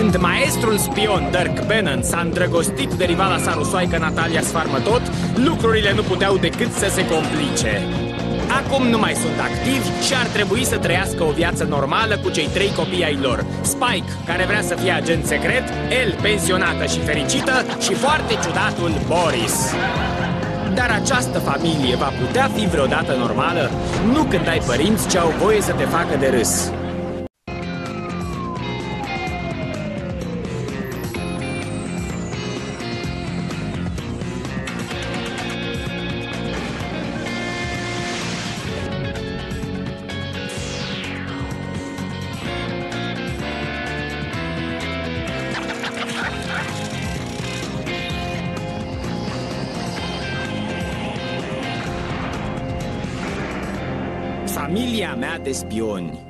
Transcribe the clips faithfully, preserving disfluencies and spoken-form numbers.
Când maestrul spion Dirk Bannon s-a îndrăgostit de rivala sa rusoaică Natalia Sfarmătot, lucrurile nu puteau decât să se complice. Acum nu mai sunt activi și ar trebui să trăiască o viață normală cu cei trei copii ai lor. Spike, care vrea să fie agent secret, Elle, pensionată și fericită, și foarte ciudatul Boris. Dar această familie va putea fi vreodată normală? Nu când ai părinți ce au voie să te facă de râs. Familia mea de spioni.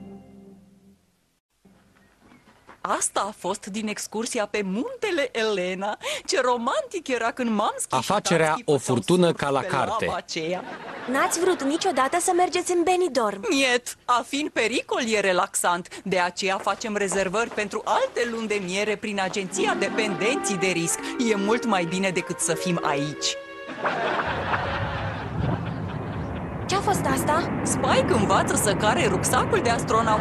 Asta a fost din excursia pe muntele Elena. Ce romantic era când Mamski Afacerea și O furtună ca la carte. N-ați vrut niciodată să mergeți în Benidorm? Niet, a fi în pericol e relaxant. De aceea facem rezervări pentru alte luni de miere prin agenția dependenții de risc. E mult mai bine decât să fim aici. Ce-a fost asta? Spike învață să care rucsacul de astronaut.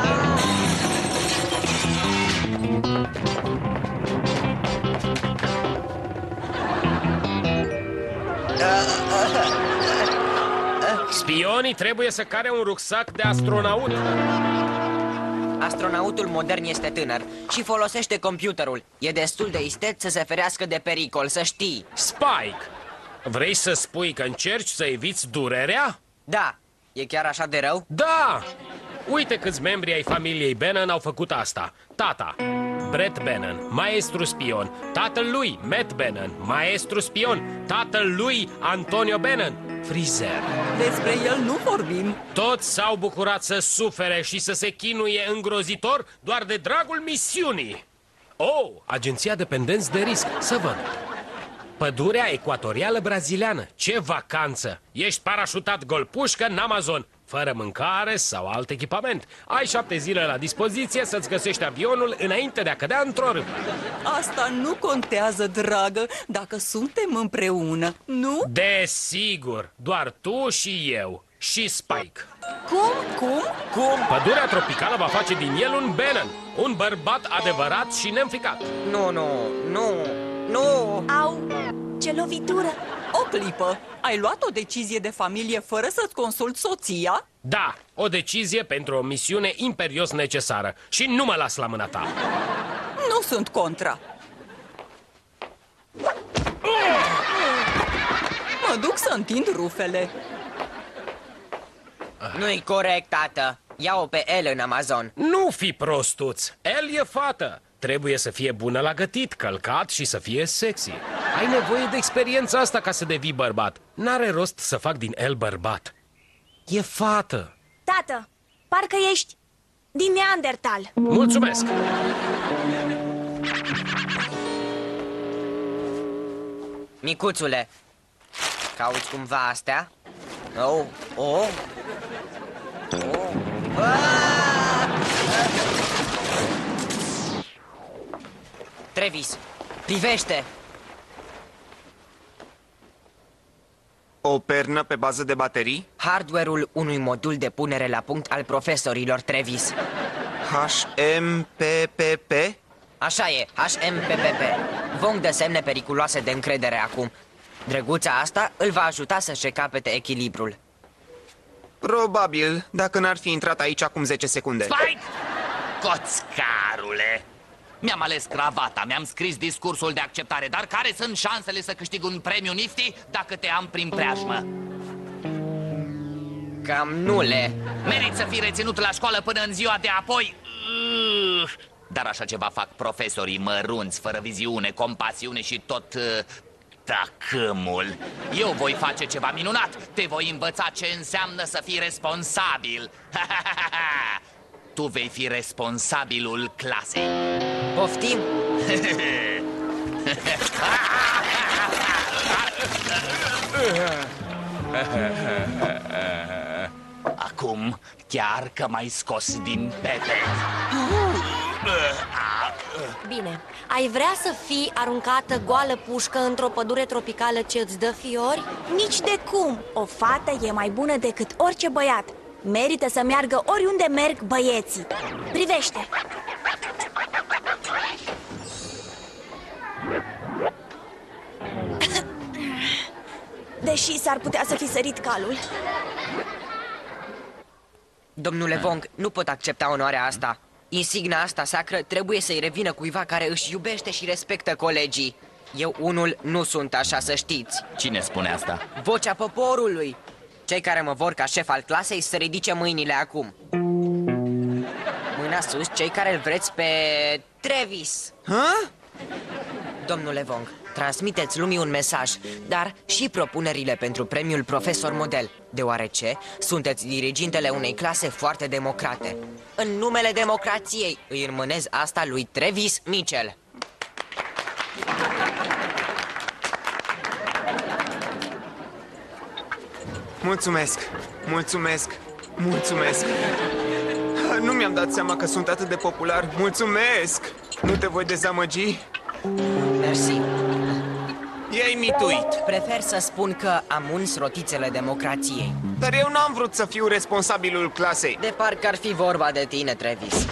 Spionii trebuie să care un rucsac de astronaut. Astronautul modern este tânăr și folosește computerul. E destul de isteț să se ferească de pericol, să știi. Spike, vrei să spui că încerci să eviți durerea? Da, e chiar așa de rău? Da! Uite câți membri ai familiei Bannon au făcut asta. Tata, Brett Bannon, maestru spion. Tatăl lui, Matt Bannon, maestru spion. Tatăl lui, Antonio Bannon, frizer. Despre el nu vorbim. Toți s-au bucurat să sufere și să se chinuie îngrozitor doar de dragul misiunii. Oh, agenția dependenți de risc, să văd. Pădurea ecuatorială braziliană. Ce vacanță! Ești parașutat golpușcă în Amazon, fără mâncare sau alt echipament. Ai șapte zile la dispoziție să-ți găsești avionul înainte de a cădea într-o râpă. Asta nu contează, dragă, dacă suntem împreună, nu? Desigur, doar tu și eu. Și Spike. Cum? Cum? Cum? Pădurea tropicală va face din el un Bannon, un bărbat adevărat și neînfricat. Nu, nu, nu, nu. Au, ce lovitură! O clipă, ai luat o decizie de familie fără să-ți consulți soția? Da, o decizie pentru o misiune imperios necesară. Și nu mă las la mâna ta. Nu sunt contra. Mă duc să întind rufele. Nu-i corect, tată. Ia-o pe Elle în Amazon. Nu fi prostuț, Elle e fată. Trebuie să fie bună la gătit, călcat și să fie sexy. Ai nevoie de experiența asta ca să devii bărbat. N-are rost să fac din Elle bărbat. E fată. Tată, parcă ești din Neandertal. Mulțumesc. Micuțule, cauți cumva astea? Oh, oh, oh. Ah! Travis, privește! O pernă pe bază de baterii? Hardware-ul unui modul de punere la punct al profesorilor, Travis. H M P P P? Așa e, H M P P P. Vom dă semne periculoase de încredere acum. Drăguța asta îl va ajuta să-și capete echilibrul. Probabil, dacă n-ar fi intrat aici acum zece secunde. Spike! Coțcarule! Mi-am ales cravata, mi-am scris discursul de acceptare, dar care sunt șansele să câștig un premiu Nifty dacă te am prin preajmă? Cam nule. Merit să fii reținut la școală până în ziua de apoi. Dar așa ceva fac profesorii mărunți, fără viziune, compasiune și tot uh, tacâmul. Eu voi face ceva minunat. Te voi învăța ce înseamnă să fii responsabil. Tu vei fi responsabilul clasei. Poftim? Acum, chiar că m-ai scos din pete. Bine, ai vrea să fii aruncată goală pușcă într-o pădure tropicală ce îți dă fiori? Nici de cum! O fată e mai bună decât orice băiat. Merită să meargă oriunde merg băieții. Privește! Deși s-ar putea să fi sărit calul. Domnule Vong, nu pot accepta onoarea asta. Insigna asta sacră trebuie să-i revină cuiva care își iubește și respectă colegii. Eu unul nu sunt așa, să știți. Cine spune asta? Vocea poporului. Cei care mă vor ca șef al clasei să ridice mâinile acum. Mâna sus, cei care îl vreți pe Travis. Ha? Domnule Vong, transmiteți lumii un mesaj, dar și propunerile pentru premiul Profesor Model, deoarece sunteți dirigintele unei clase foarte democrate. În numele democrației îi înmânez asta lui Travis Mitchell. Mulțumesc, mulțumesc, mulțumesc. Nu mi-am dat seama că sunt atât de popular. Mulțumesc! Nu te voi dezamăgi? Mersi. E-ai mituit. Prefer să spun că am uns rotițele democrației. Dar eu n-am vrut să fiu responsabilul clasei. De parcă ar fi vorba de tine, Travis.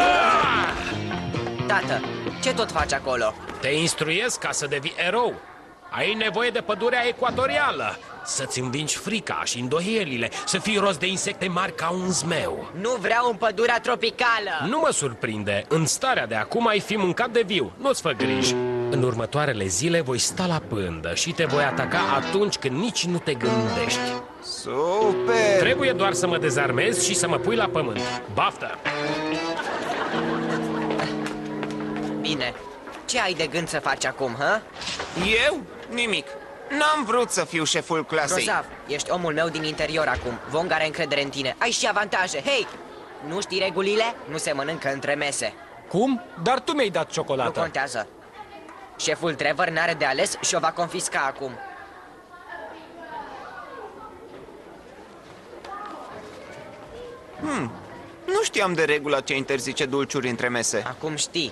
Tată, ce tot faci acolo? Te instruiesc ca să devii erou. Ai nevoie de pădurea ecuatorială, să-ți învingi frica și îndoielile, să fii rost de insecte mari ca un zmeu. Nu vreau în pădurea tropicală! Nu mă surprinde, în starea de acum ai fi mâncat de viu, nu-ți fă griji. În următoarele zile voi sta la pândă și te voi ataca atunci când nici nu te gândești. Super! Trebuie doar să mă dezarmezi și să mă pui la pământ. Baftă! Bine, ce ai de gând să faci acum, hă? Eu? Nimic. N-am vrut să fiu șeful clasei. Grozav, ești omul meu din interior acum. Vong are încredere în tine. Ai și avantaje. Hei, nu știi regulile? Nu se mănâncă între mese. Cum? Dar tu mi-ai dat ciocolată. Nu contează. Șeful Trevor n-are de ales și o va confisca acum. Hmm. Nu știam de regula ce interzice dulciuri între mese. Acum știi.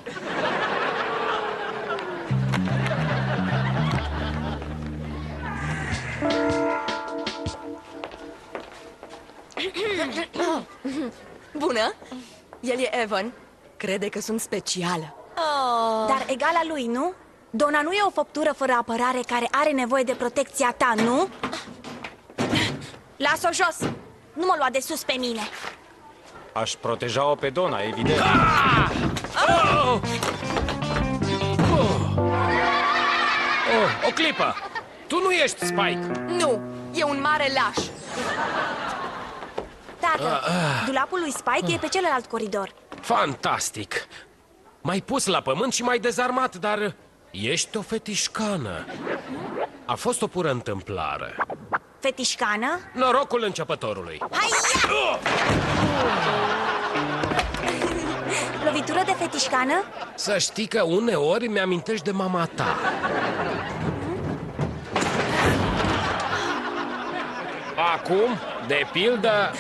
Bună! El e Evan. Crede că sunt specială. Oh. Dar egala lui, nu? Dona nu e o făptură fără apărare care are nevoie de protecția ta, nu? Las-o jos! Nu mă lua de sus pe mine! Aș proteja-o pe Dona, evident. Ah! Oh! Oh! Oh, o clipă! Tu nu ești Spike! Nu, e un mare laș. Tată, dulapul lui Spike e pe celălalt coridor. Fantastic! M-ai pus la pământ și m-ai dezarmat, dar ești o fetișcană. A fost o pură întâmplare. Fetișcană? Norocul începătorului. Hai, ia! Lovitură de fetișcană? Să știi că uneori mi-amintești de mama ta. Acum, de pildă...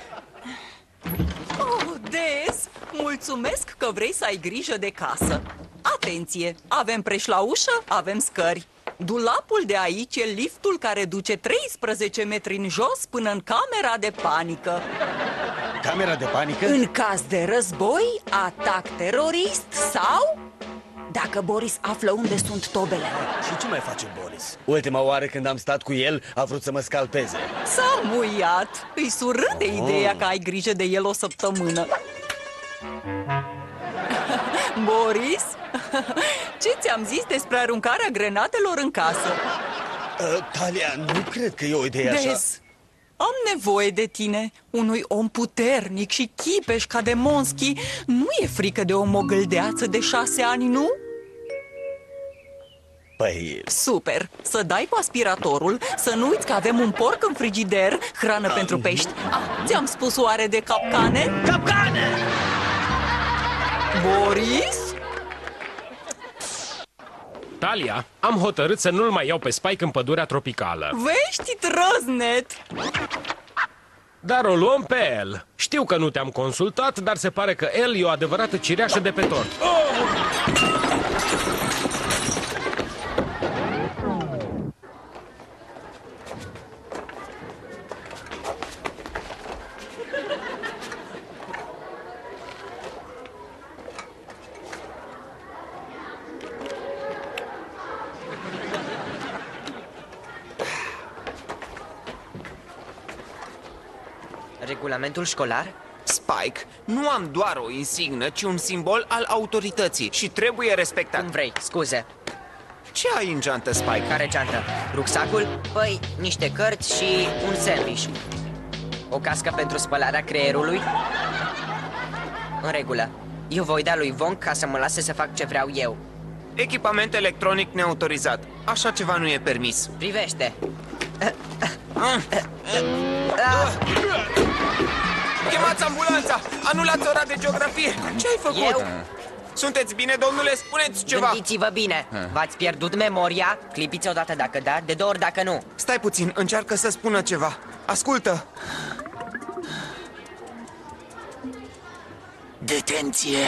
Oh, Des, mulțumesc că vrei să ai grijă de casă. Atenție, avem preș la ușă, avem scări. Dulapul de aici e liftul care duce treisprezece metri în jos până în camera de panică. Camera de panică? În caz de război, atac terorist sau... dacă Boris află unde sunt tobele. Și ce mai face Boris? Ultima oară când am stat cu el, a vrut să mă scalpeze. S-a muiat. Îi surâde ideea că ai grijă de el o săptămână. Boris, ce ți-am zis despre aruncarea grenadelor în casă? Uh, Talia, nu cred că e o idee așa. Des, am nevoie de tine. Unui om puternic și chipeș ca de Monschi. Nu e frică de o mogâldeață de șase ani, nu? Păi... Super! Să dai cu aspiratorul, să nu uiți că avem un porc în frigider, hrană pentru pești. Ah, ți-am spus oare de capcane? Capcane! Boris? Talia, am hotărât să nu-l mai iau pe Spike în pădurea tropicală. Vești trăznet! Dar o luăm pe El. Știu că nu te-am consultat, dar se pare că El e o adevărată cireașă de pe tort. Oh! Regulamentul școlar? Spike, nu am doar o insignă, ci un simbol al autorității și trebuie respectat. Cum vrei, scuze. Ce ai în geantă, Spike? Care geantă? Rucsacul? Păi, niște cărți și un sandwich. O cască pentru spălarea creierului? În regulă. Eu voi da lui Wong ca să mă lase să fac ce vreau eu. Echipament electronic neautorizat. Așa ceva nu e permis. Privește. Chemați ambulanța! Anulați ora de geografie! Ce ai făcut? Eu? Sunteți bine, domnule? Spuneți ceva! Gândiți-vă bine! V-ați pierdut memoria? Clipiți odată dacă da, de două ori dacă nu. Stai puțin, încearcă să spună ceva. Ascultă! Detenție!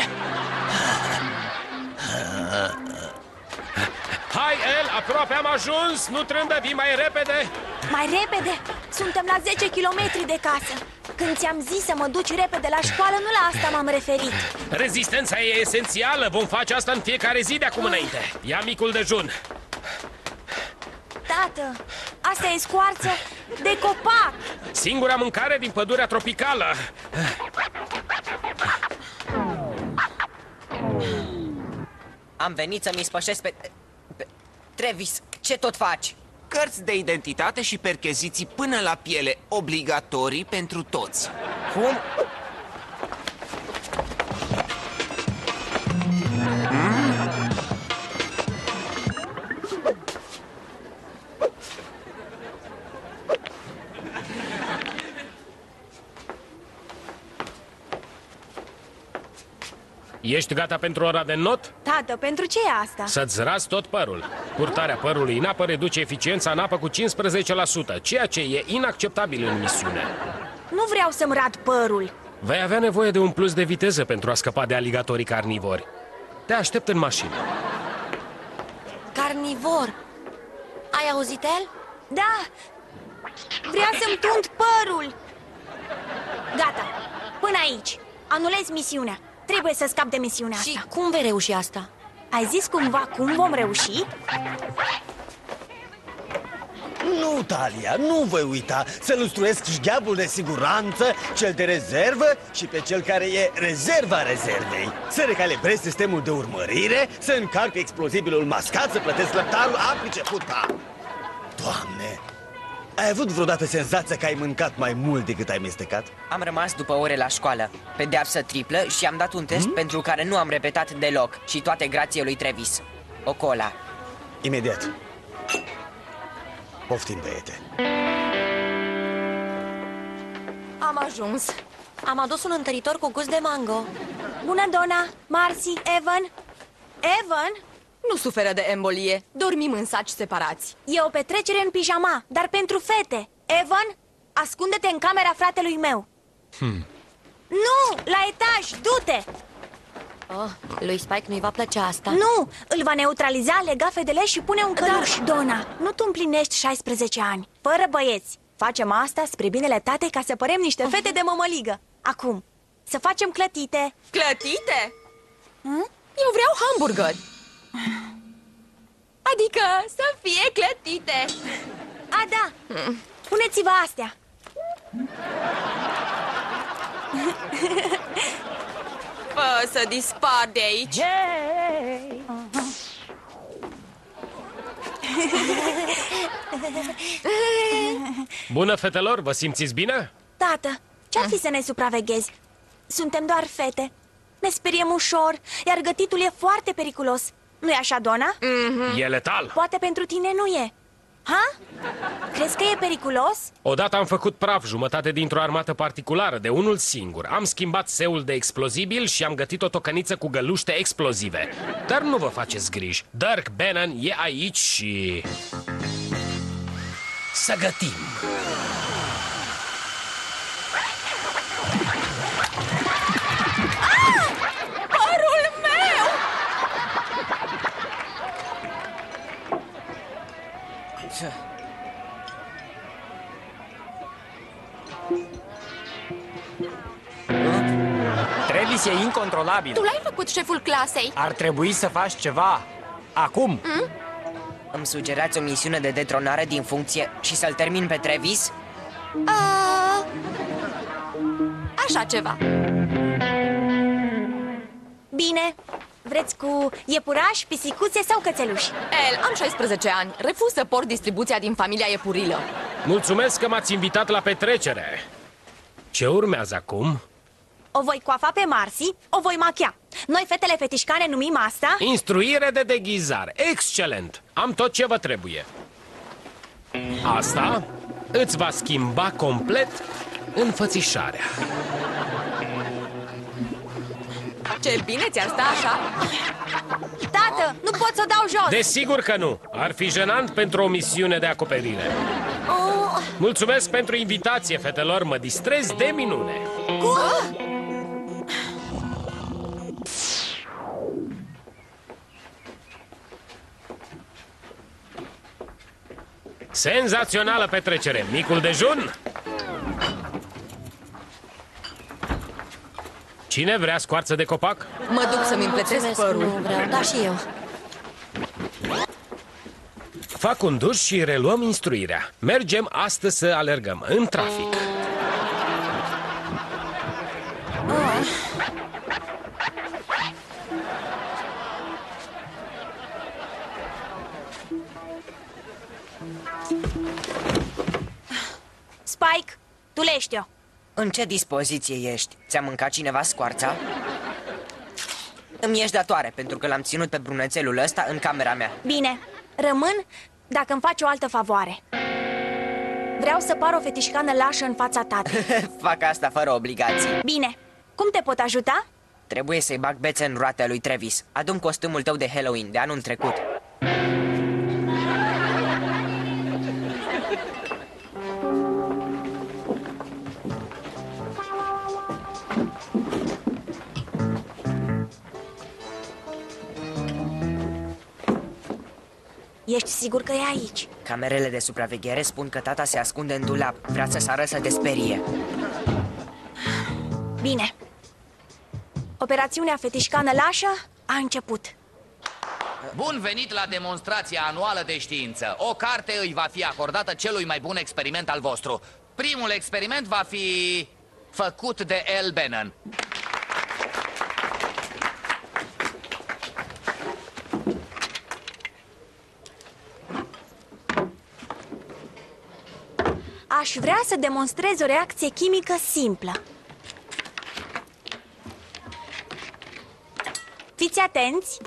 Hai, El, aproape am ajuns! Nu trândă, vii mai repede! Mai repede! Suntem la zece kilometri de casă. Când ți-am zis să mă duci repede la școală, nu la asta m-am referit. Rezistența e esențială, vom face asta în fiecare zi de acum înainte. Ia micul dejun. Tată, asta e scoarță de copac. Singura mâncare din pădurea tropicală. Am venit să-mi spășesc pe... pe... Travis, ce tot faci? Cărți de identitate și percheziții până la piele, obligatorii pentru toți. Cum? Ești gata pentru ora de not? Tată, pentru ce e asta? Să-ți razi tot părul. Purtarea părului în apă reduce eficiența în apă cu cincisprezece la sută, ceea ce e inacceptabil în misiune. Nu vreau să-mi rad părul. Vei avea nevoie de un plus de viteză pentru a scăpa de aligatorii carnivori. Te aștept în mașină. Carnivor. Ai auzit, El? Da, vrea să-mi tund părul. Gata, până aici. Anulez misiunea. Trebuie să scap de misiunea Și asta. cum vei reuși asta? Ai zis cumva cum vom reuși? Nu, Talia, nu voi uita să lustruiesc șgheabul de siguranță, cel de rezervă și pe cel care e rezerva rezervei. Să recalibrez sistemul de urmărire, să încarc explozibilul mascat, să plătesc lăptarul, aplice puta. Doamne, ai avut vreodată senzația că ai mâncat mai mult decât ai mestecat? Am rămas după ore la școală, pedeapsă triplă și am dat un test hmm? pentru care nu am repetat deloc. Și toate grație lui Travis. O cola. Imediat. Poftim, băiete. Am ajuns. Am adus un întăritor cu gust de mango. Bună, Donna, Marcy, Evan. Evan? Nu suferă de embolie, dormim în saci separați. E o petrecere în pijama, dar pentru fete. Evan, ascunde-te în camera fratelui meu. Hmm. Nu, la etaj, du-te! Oh, lui Spike nu-i va plăcea asta. Nu, îl va neutraliza, lega fedele și pune un căluș. Dar, Donna, nu tu împlinești șaisprezece ani, fără băieți. Facem asta spre binele tatei ca să părem niște fete de mămăligă. Acum, să facem clătite. Clătite? Hmm? Eu vreau hamburgeri. Adică să fie clătite. A, da, puneți-vă astea. Fă să dispar de aici. Yay! Bună, fetelor, vă simțiți bine? Tată, ce-ar fi să ne supraveghezi? Suntem doar fete. Ne speriem ușor, iar gătitul e foarte periculos. Nu-i așa, Donna? E letal. Poate pentru tine nu e. Ha? Crezi că e periculos? Odată am făcut praf jumătate dintr-o armată particulară de unul singur. Am schimbat seul de explozibil și am gătit o tocăniță cu găluște explozive. Dar nu vă faceți griji. Dirk Bannon e aici și... să gătim. Travis e incontrolabil. Tu l-ai făcut șeful clasei. Ar trebui să faci ceva. Acum. Mm? Îmi sugerați o misiune de detronare din funcție și să-l termin pe Travis? Uh... Așa ceva. Bine. Vreți cu iepurași, pisicuțe sau cățeluși? El, am șaisprezece ani. Refuz să port distribuția din familia iepurilă. Mulțumesc că m-ați invitat la petrecere. Ce urmează acum? O voi coafa pe Marcy, o voi machia. Noi, fetele fetișcane, numim asta... Instruire de deghizare. Excelent! Am tot ce vă trebuie. Asta îți va schimba complet înfățișarea. Ce bine ți-ar sta așa? Tată, nu pot să o dau jos! Desigur că nu! Ar fi jenant pentru o misiune de acoperire. Oh. Mulțumesc pentru invitație, fetelor, mă distrez de minune. Cum? Senzațională petrecere! Micul dejun? Cine vrea scoarță de copac? Mă duc să-mi împletesc părul. Nu vreau, da și eu. Fac un duș și reluăm instruirea. Mergem astăzi să alergăm în trafic. Spike, tu lești-o. În ce dispoziție ești? Ți-a mâncat cineva scoarța? Îmi ești datoare, pentru că l-am ținut pe brunețelul ăsta în camera mea. Bine, rămân dacă îmi faci o altă favoare. Vreau să par o fetișcană lașă în fața tatei. Fac asta fără obligații. Bine, cum te pot ajuta? Trebuie să-i bag bețe în roate lui Travis. Adu-mi costumul tău de Halloween de anul trecut. Ești sigur că e aici? Camerele de supraveghere spun că tata se ascunde în dulap. Vrea să sară să te sperie. Bine. Operațiunea fetișcană lașă a început. Bun venit la demonstrația anuală de știință. O carte îi va fi acordată celui mai bun experiment al vostru. Primul experiment va fi făcut de El Bannon. Aș vrea să demonstrez o reacție chimică simplă. Fiți atenți!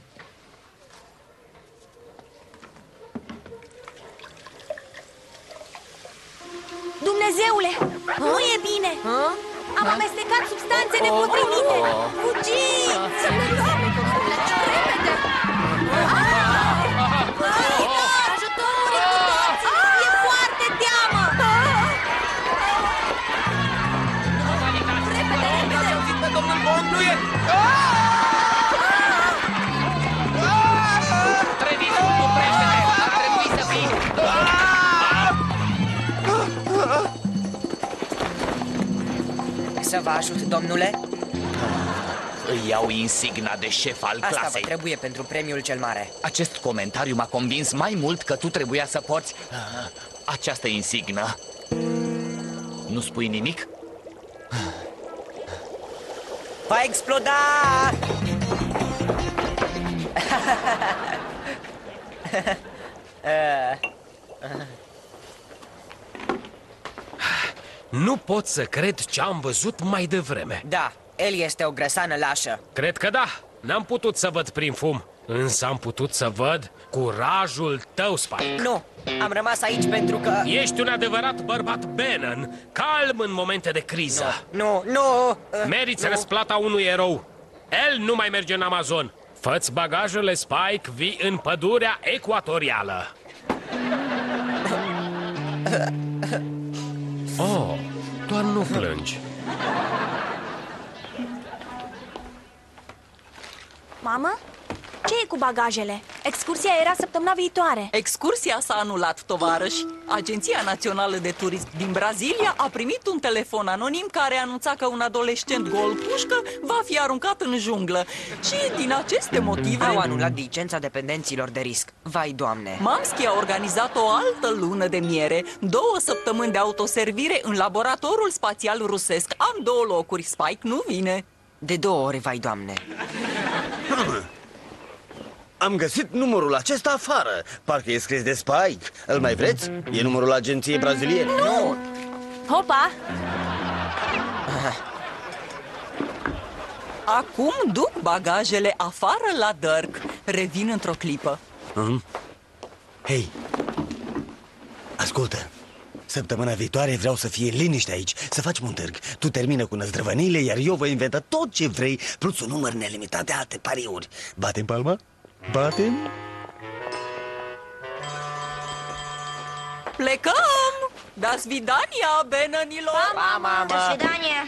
Dumnezeule! Nu e bine! Am amestecat substanțe nepotrivite! Fugiți! Repede! Ajutor, murim cu toții! E foarte teamă! Repede, repede! Domnul Bond nu e... Travis, oprește-te! Ar trebui să fii... Să vă ajut, domnule? Îi iau insigna de șef al Asta clasei. vă trebuie pentru premiul cel mare. Acest comentariu m-a convins mai mult că tu trebuia să porți uh, această insignă. Nu spui nimic? Va exploda! Nu pot să cred ce am văzut mai devreme. Da, el este o grăsană lașă. Cred că da. N-am putut să văd prin fum, însă am putut să văd curajul tău, Spike. Nu, am rămas aici pentru că... Ești un adevărat bărbat Bannon, calm în momente de criză. Nu, nu... Uh, Meriți nu. răsplata unui erou. El nu mai merge în Amazon. Fă-ți bagajele, Spike, vii în pădurea ecuatorială. Oh, doar nu plângi. Mamă? Ce e cu bagajele? Excursia era săptămâna viitoare. Excursia s-a anulat, tovarăși. Agenția Națională de Turism din Brazilia a primit un telefon anonim care anunța că un adolescent gol pușcă va fi aruncat în junglă. Și din aceste motive... Au anulat licența dependenților de risc. Vai, Doamne! Mamski a organizat o altă lună de miere, două săptămâni de autoservire în laboratorul spațial rusesc. Am două locuri, Spike nu vine. De două ori, vai, Doamne! Am găsit numărul acesta afară. Parcă e scris de Spike. Îl mai vreți? E numărul agenției braziliene. Nu! Hopa! Acum duc bagajele afară la Dirk. Revin într-o clipă. uh-huh. Hei, ascultă. Săptămâna viitoare vreau să fie liniște aici. Să facem un târg. Tu termină cu năzdrăvăniile, iar eu voi inventa tot ce vrei, plus un număr nelimitat de alte pariuri. Batem palma? Batem? Plecăm! Da svidania, benănilor! Pa, mamă! Da svidania!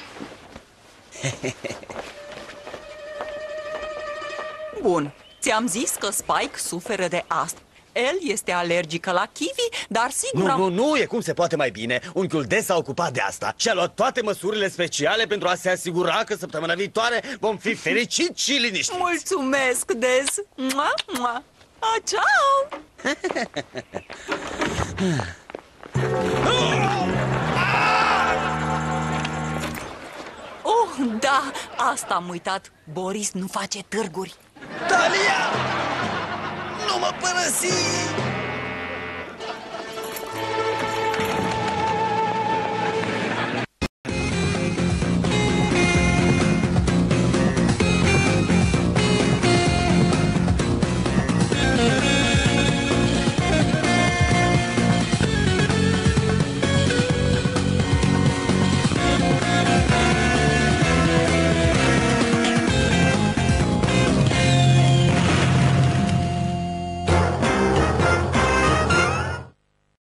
Bun, ți-am zis că Spike suferă de astm. El este alergică la kiwi, dar sigur Nu, am... nu, nu, e cum se poate mai bine. Unchiul Des s-a ocupat de asta și a luat toate măsurile speciale pentru a se asigura că săptămâna viitoare vom fi fericiți și liniștiți. Mulțumesc, Des! Mua, mua. A, ciao! Oh, da, asta am uitat. Boris nu face târguri. Dalia! Nu mă părăsi!